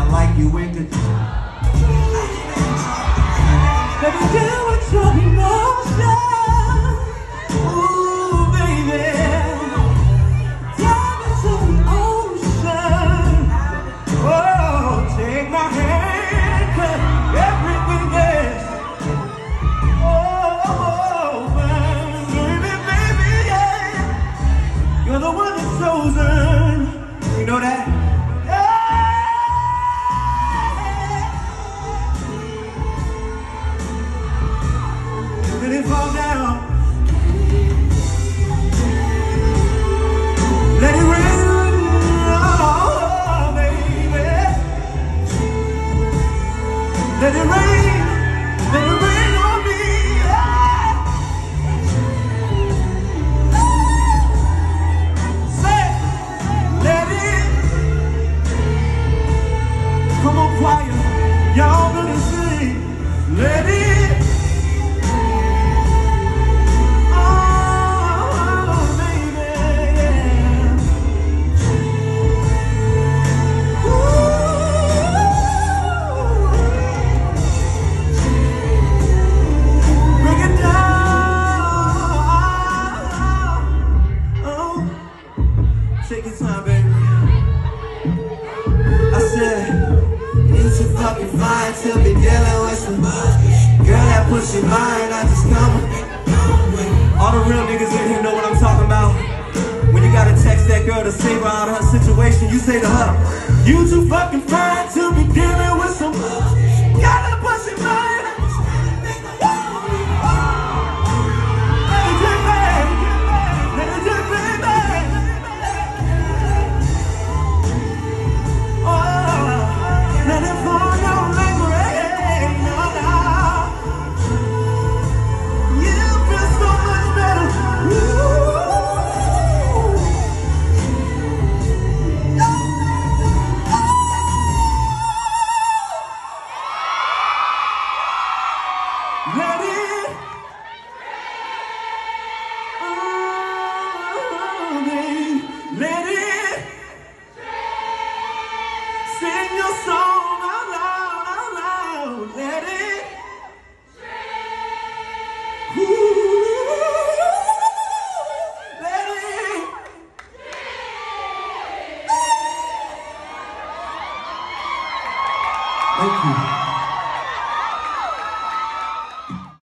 I like you wicked. Let me deal with your emotions. Ooh, baby. Dive into the ocean. Oh, take my hand, 'cause everything is. Oh, baby, baby, yeah. You're the one that's chosen. You know that? Let it fall down. Let it rain, oh, baby. Let it rain. Let it rain on me. Say, let it. Come on, choir. Y'all gonna sing. Let it. Take your time, baby. I said, it's too fucking fine to be dealing with some girl that push your mind, I just come. All the real niggas in here know what I'm talking about. When you gotta text that girl to save her out of her situation, you say to her, you too fucking fine to be dealing with some girl that push your mind. Let it, oh, babe, let it, sing your song out loud, out loud, let it, ooh, let it, thank you.